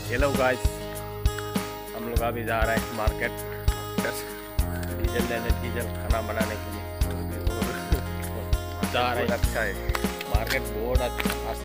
Hello guys, हम लोग अभी जा रहे हैं मार्केट डीजल लेने, डीजल खाना बनाने के लिए। जा रहे हैं। अच्छा है मार्केट बहुत अच्छा